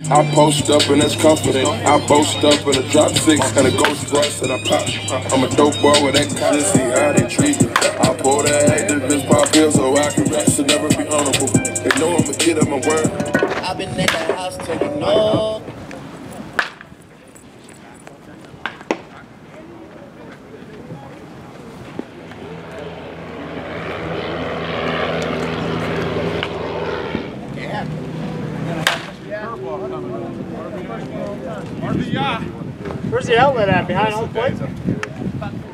I post up and that's confident. I boast up in a drop six and a ghost bus and I pop. I'm a dope boy with that kind of see how they treat me. I pull that activist pop pills so I can rest and never be honorable. They know I'm a kid of my word. I've been in that house till you know. Where's the outlet at? Behind home plate?